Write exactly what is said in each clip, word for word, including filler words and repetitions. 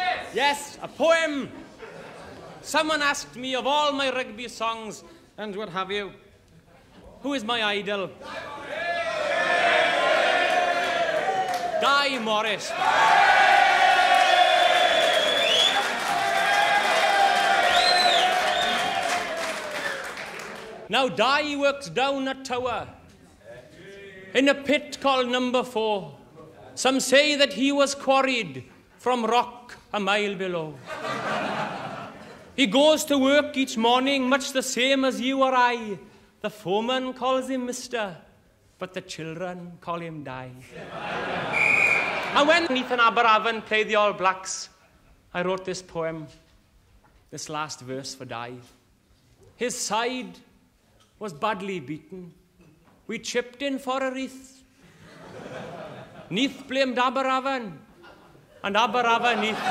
Yes, a poem. Someone asked me of all my rugby songs and what have you, who is my idol? Guy Morris. Now, Di works down a tower in a pit called Number Four. Some say that he was quarried from rock a mile below. He goes to work each morning much the same as you or I. The foreman calls him Mister, but the children call him Di. And when Ethan Aberavon played the All Blacks, I wrote this poem, this last verse for Di. His side was badly beaten. We chipped in for a wreath. Neath blamed Aberavon, and Aberavon Neath.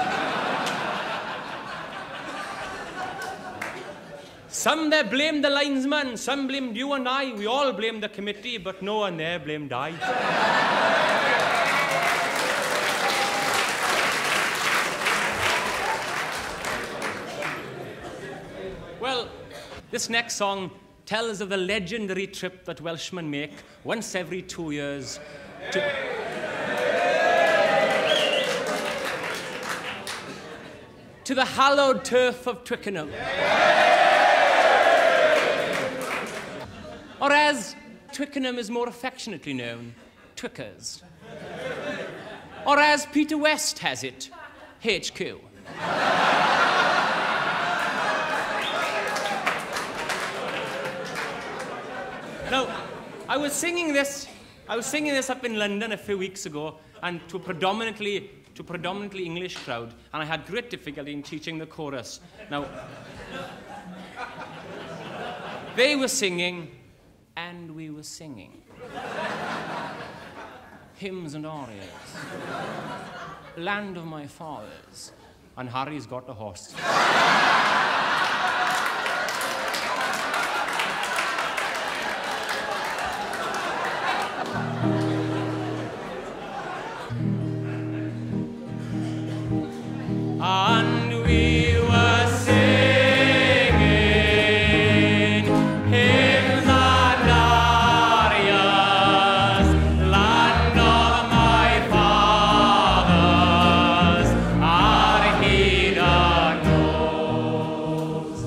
Some there blamed the linesman, some blamed you and I. We all blamed the committee, but no one there blamed I. Well, this next song tells of the legendary trip that Welshmen make once every two years to, to the hallowed turf of Twickenham. Or as Twickenham is more affectionately known, Twickers. Or as Peter West has it, H Q. Now, I was singing this, I was singing this up in London a few weeks ago, and to a predominantly, to a predominantly English crowd, and I had great difficulty in teaching the chorus. Now, they were singing, and we were singing. Hymns and arias. Land of my fathers, and Harry's got a horse. And we were singing hymns and arias, land of my fathers, our heathen knows.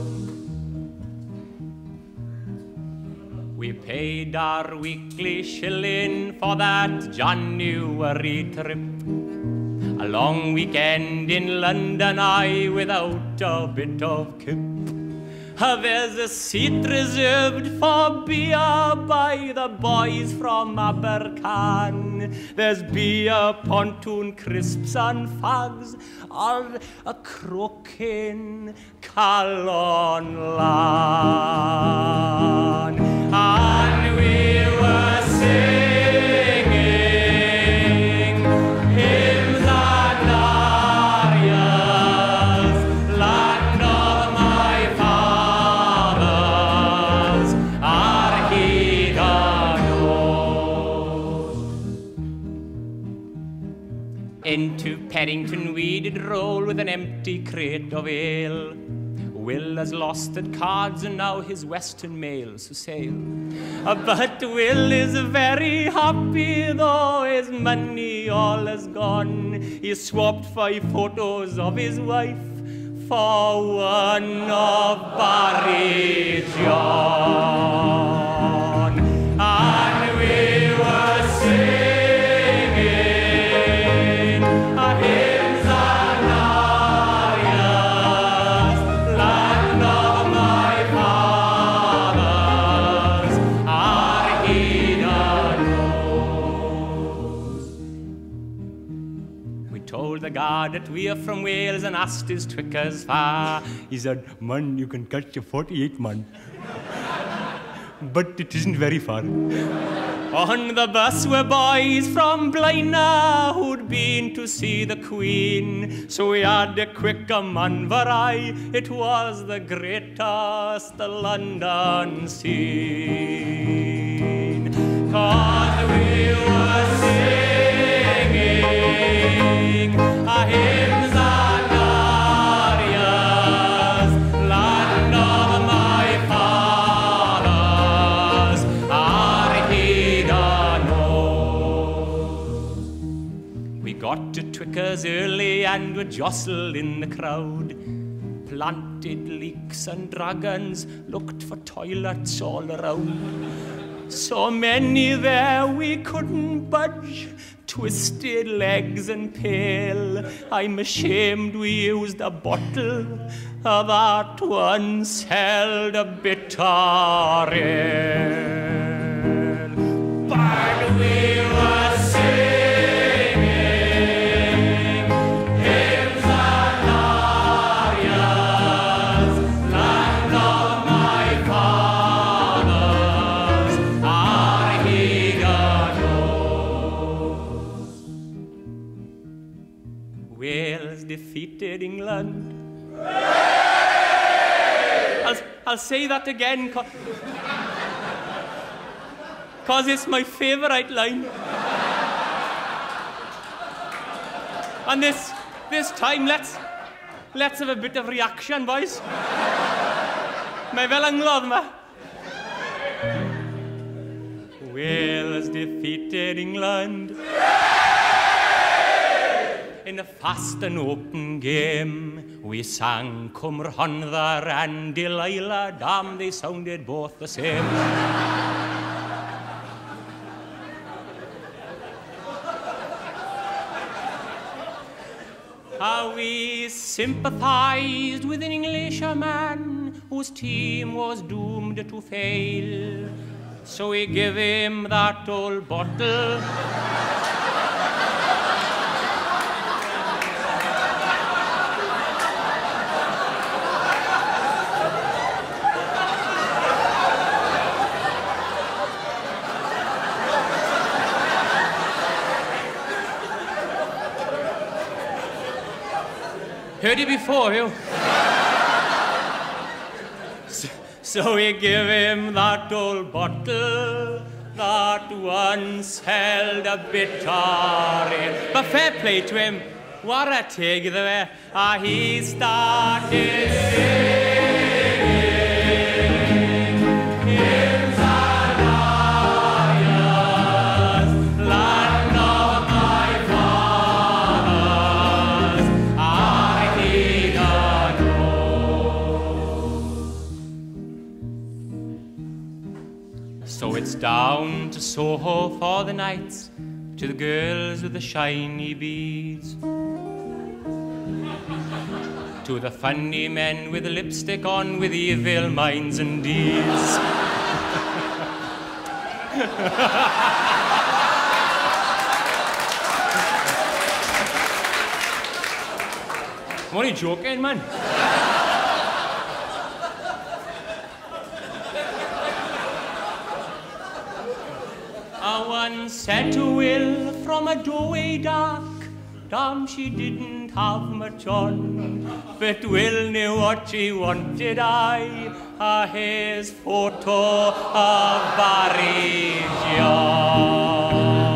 We paid our weekly shilling for that January trip. A long weekend in London, I without a bit of kip. Uh, there's a seat reserved for beer by the boys from Abercan. There's beer, pontoon, crisps and fags, or a croaking Calon Lan. And we were singing hymns and arias, land of my fathers, our heathen knows. Into Paddington we did roll with an empty crate of ale. Will has lost at cards and now his western mails to sail. Uh, but Will is very happy though his money all is gone. He swapped five photos of his wife for one of Barry John. And we were singing a hymns and arias, land of my fathers, our heathen knows. We told the guard that we are from Wales and asked his Twickers far. He said, "Man, you can catch a forty-eight man." But it isn't very far. On the bus were boys from Blaina who'd been to see the Queen. So we had a quicker man I. It was the greatest London scene. 'Cause we were singing a hymns and got to Twickers early and were jostled in the crowd. Planted leeks and dragons, looked for toilets all around. So many there we couldn't budge, twisted legs and pale. I'm ashamed we used a bottle that once held a bitter ale. But we were singing hymns and arias, land of my fathers, our Higa knows. Wales defeated England. I'll, I'll say that again, because it's my favourite line. And this, this time, let's, let's have a bit of reaction, boys. Mae fel ynglodd yma. Wales defeated England in a fast and open game. We sang Cwmr Honddar and Delilah, damn, they sounded both the same. How we sympathised with an Englishman whose team was doomed to fail. So we give him that old bottle. Heard it before, you. So, so we give him that old bottle that once held a bitter ale. But fair play to him, what a take there. Ah, he started singing hymns and arias, land of my fathers, our Higa knows. So it's down to Soho for the night, to the girls with the shiny beads, to the funny men with the lipstick on, with evil minds and deeds. I'm only joking, man. I once said to Will from a doorway dark, damn, she didn't have much on, but Will knew what she wanted. I, uh, his photo of Barry John.